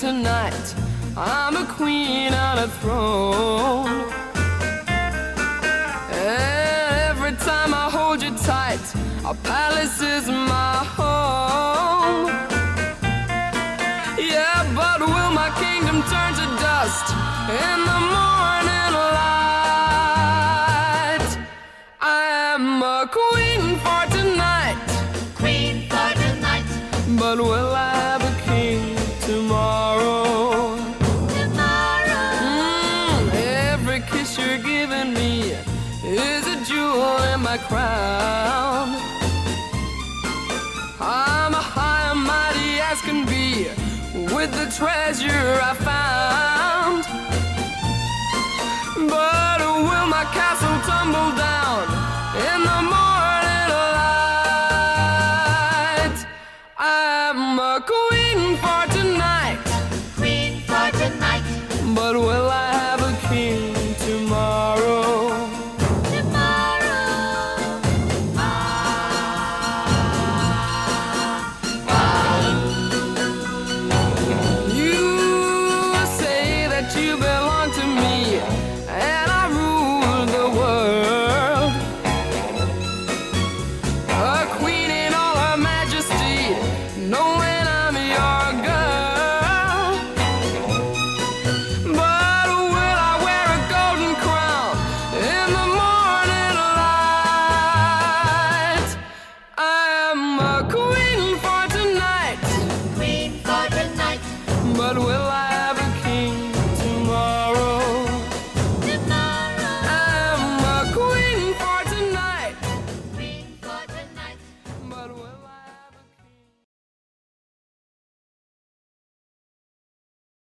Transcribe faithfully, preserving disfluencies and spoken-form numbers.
tonight. I'm a queen on a throne. Every time I hold you tight, our palace is my home. Yeah, but will my kingdom turn to dust in the morning light? I am a queen for tonight, queen for tonight. but will I have a king tomorrow? Tomorrow. Mm, every kiss you're giving me is a jewel in my crown. I'm a high and mighty as can be with the treasure I found. But will my castle tumble down